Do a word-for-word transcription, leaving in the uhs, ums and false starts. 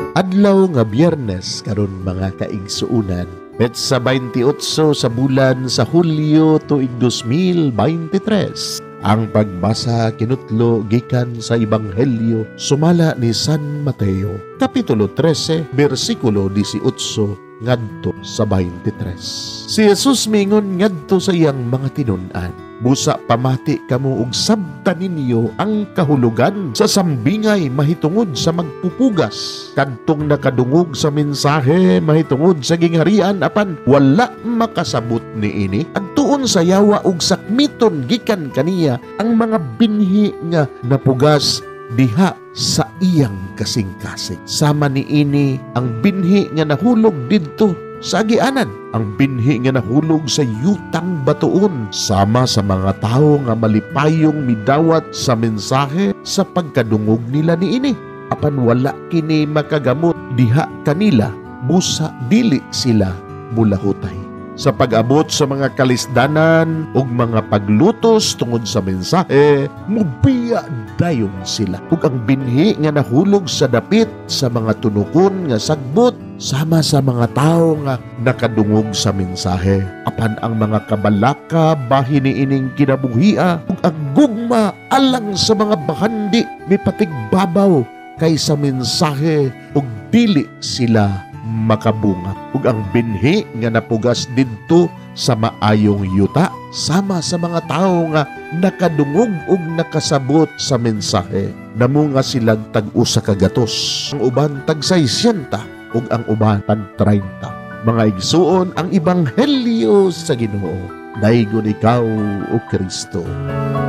Adlaw nga Biyernes karon mga kaigsuunan. Petsa twenty-eight sa bulan sa Hulyo tuig two thousand twenty-three. Ang pagbasa kinutlo gikan sa Ebanghelyo sumala ni San Mateo, Kapitulo thirteen, versikulo eighteen ngadto sa twenty-three. Si Jesus mingon ngadto sa iyang mga tinun-an, busa pamati kamo og sabta ninyo ang kahulugan sa sambingay mahitungod sa magpupugas. Kadtong nakadungog sa mensahe mahitungod sa gingharian apan wala makasabot niini. Adtuon sa yawa og sakmiton gikan kaniya ang mga binhi nga napugas diha sa iyang kasing-kasing. Sama niini ang binhi nga nahulog didto sa agianan, ang binhi nga nahulog sa yutang batuon, sama sa mga tao nga malipayong midawat sa mensahe sa pagkadungog nila niini. Apan wala kini makagamot diha kanila, busa dili sila bulahutay. Sa pag-abot sa mga kalisdanan ug mga paglutos tungod sa mensahe, mubiya dayon sila. Ug ang binhi nga nahulog sa dapit sa mga tunukon nga sagbot, sama sa mga tao nga nakadungog sa mensahe. Apan ang mga kabalaka bahin niining kinabuhia ug ang gugma alang sa mga bahandi mipatigbabaw kaysa mensahe ug dili sila makabunga. Ug ang binhi nga napugas didto sa maayong yuta, sama sa mga tao nga nakadungog ug nakasabot sa mensahe. Namo nga silang tag-usa ka gatos, ang uban tag sesenta ug ang uban tag treinta. Mga igsuon, ang Ebanghelyo sa Ginoo. Daygon ikaw, O Kristo.